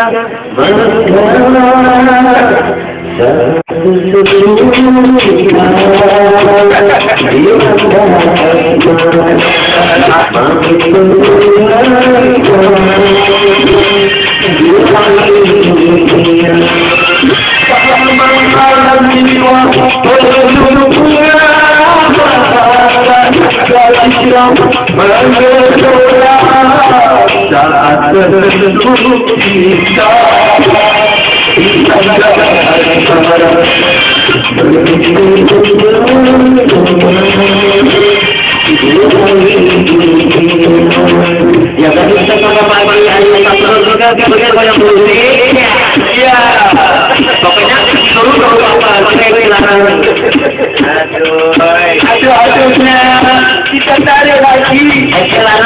Ya tadi kita sama pagi hari juga banyak ya pokoknya dulu apa saya larang aduhnya kita cari lagi